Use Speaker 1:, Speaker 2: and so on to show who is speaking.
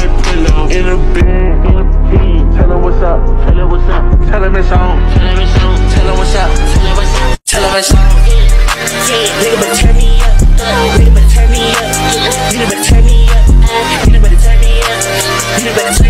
Speaker 1: my pillow. In a bed, tell her what's up, tell her what's up, tell her it's on, tell her it's on, tell her what's up, tell her what's up, tell her it's on. Nigga better turn me up, nigga better turn me up, nigga better turn me up, nigga better turn me up, nigga better turn me up.